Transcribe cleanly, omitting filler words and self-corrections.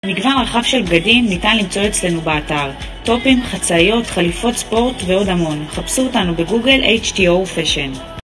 מגוון רחב של בגדים ניתן למצוא אצלנו באתר. טופים, חצאיות, חליפות ספורט ועוד המון. חפשו אותנו בגוגל HTO Fashion.